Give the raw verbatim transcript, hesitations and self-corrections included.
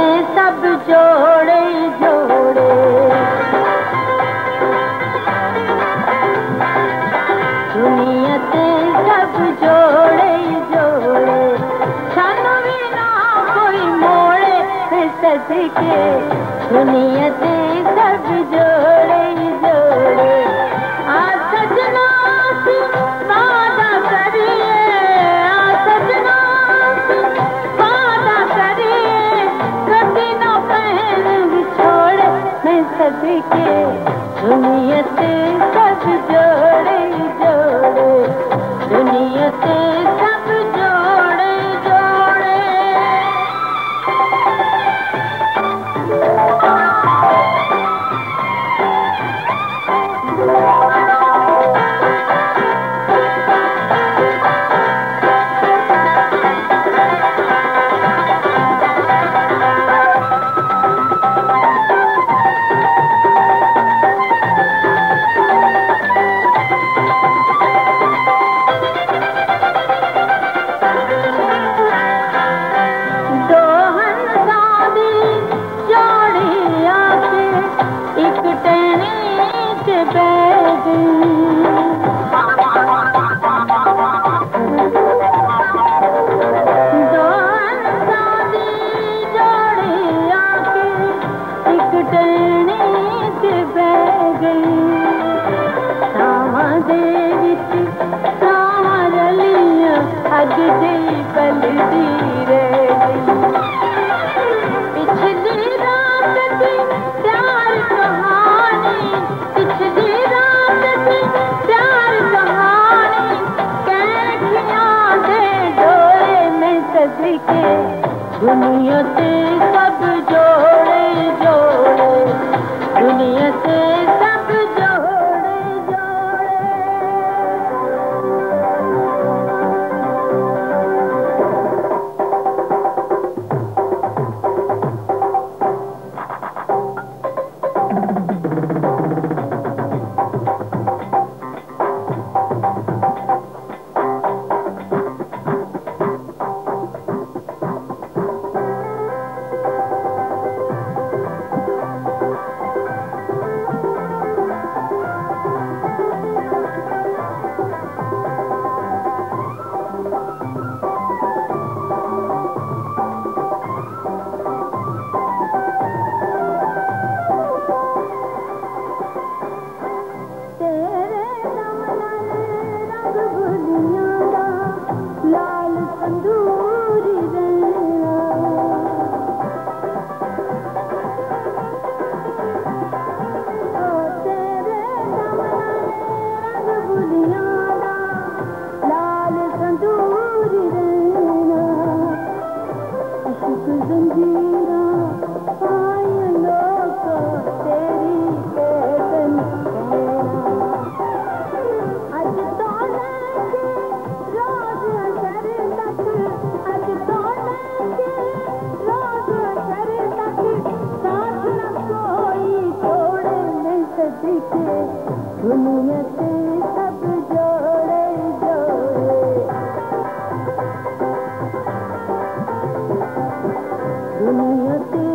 सब जोड़े जोड़े दुनिया ते सब जोड़े जोड़े छानो भी ना कोई मोड़े सदके दुनिया ते सब जोड़े जोड़े आ सजना सी वादा करिए आ सजना सी वादा करिए कभी ना पहन बिछोड़े मैं सदके दुनिया ते सब जोड़े जोड़े दुनिया ते सब जोड़े जोड़े पिछली रात की प्यार कहानी पिछली रात की प्यार कहानी कैठियां दे डोरे में सदके दुनिया से सब जोड़े जोड़े दुनिया से सब जोड़े जोड़े दुनिया से सब जोड़े जोड़े दुनिया से